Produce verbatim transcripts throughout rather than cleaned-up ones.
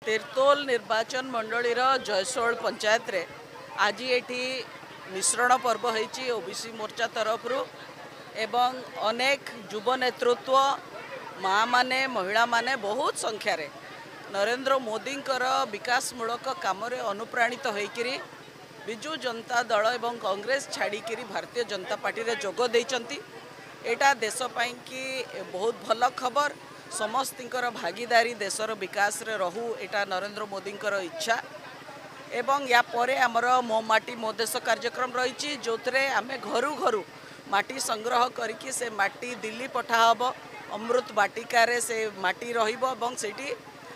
तिर्तोल निर्वाचन मंडलीर जयसोल पंचायत रे आज एटी मिश्रण पर्व होईची ओबीसी मोर्चा तरफ एवं अनेक युव नेतृत्व माँ माने महिला माने बहुत संख्यार नरेंद्र मोदी विकासमूलक काम अनुप्राणित होइकिरी बिजु जनता दल एवं कांग्रेस छाड़िकी भारतीय जनता पार्टी रे जोग देइचंती। एटा देश पाई कि बहुत भल खबर समस्तर भागीदारी देशर विकास रे रहू एटा नरेंद्र मोदी इच्छा एवं या परे आमर मो माटी मो देश कार्यक्रम रही जो आम घर घर माटी संग्रह करके से माटी दिल्ली पठाहब अमृत बाटिकार से माटी रही सेठी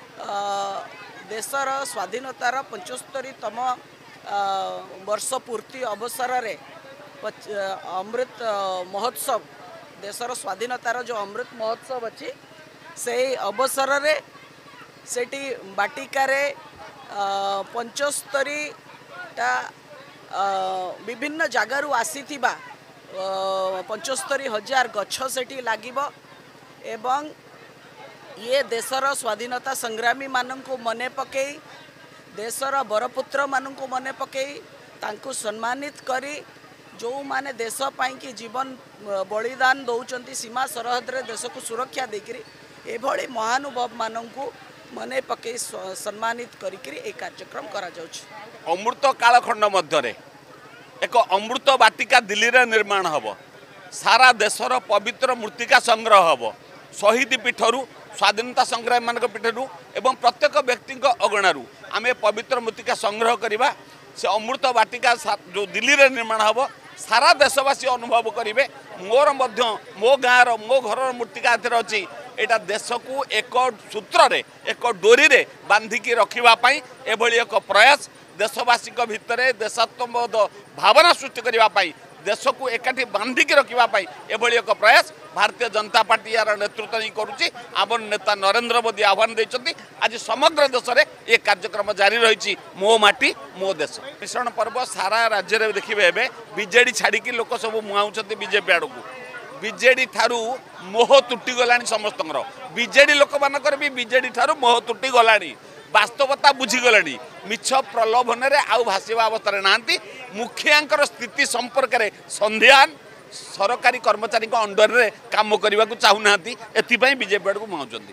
देशर स्वाधीनतार पंचस्तरीतम वर्ष पूर्ति अवसर रे अमृत महोत्सव देशर स्वाधीनतार जो अमृत महोत्सव अच्छी से अवसर रे सेठी बाटिकारे पंचस्तरी टा विभिन्न जगारू आसीथिबा पंचस्तरी हजार गछ सेठी लागिबो एवं ये देशर स्वाधीनता संग्रामी माननकु मने पकेई देशर बरपुत्र माननकु मने पकेई तांकु सम्मानित करी जो माने देश पाई कि जीवन बलिदान दौरान सीमा सरहद रे देश को सुरक्षा देकरी एभली महानुभाव माननकु मने पके सम्मानित करिकरी ए कार्यक्रम करा जाउछ। अमृत कालखंड मध्य एक अमृत बाटिका दिल्ली रे निर्माण हब सारा देशर पवित्र मृत्तिका संग्रह हब शहीद पीठरू स्वाधीनता संग्रामी मान पीठरू एवं प्रत्येक व्यक्ति अगणारू आम पवित्र मृत्तिका संग्रह करवा से अमृत बाटिका जो दिल्ली रे निर्माण हब सारा देशवासी अनुभव करेंगे मोर मध्य मो गाँव मो घर मृत्तिका अच्छी एटा देश को एक सूत्र रे एक डोरी रे बांधिकी रखापी एभली एक प्रयास देशवासी भितर देशात्मबोध भावना सृष्टि करने देश को एकाठी बांधिकी रखापी एभली एक प्रयास भारतीय जनता पार्टी यार नेतृत्व नहीं करुच्ची आम नेता नरेंद्र मोदी आह्वान देते आज समग्र देश में ये कार्यक्रम जारी रही मो माटी मो देश मिश्रण पर्व सारा राज्य में देखिए बीजेडी छाड़ी लोक सब मुहाउंट बीजेपी आड़ को बीजेडी ठारू मोह तुटी गलानी समस्त बीजेडी लोक मानकर भी बीजेडी ठारू मोह तुटी गलानी वास्तवता बुझीगलानी मिछ प्रलोभन रे आउ भाषा अवस्था ना मुखिया स्थिति संपर्क में संध्यान सरकारी कर्मचारी अंडर रे काम करने को चाहूना एथिपाई बीजेपी आड़ को मुहाउंट।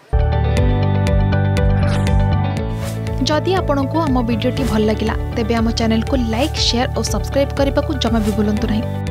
जदि आपंक आम भिडी भल लगा तेब आम चैनल को लाइक शेयर और सब्सक्राइब करने को जमा भी भूलु नहीं।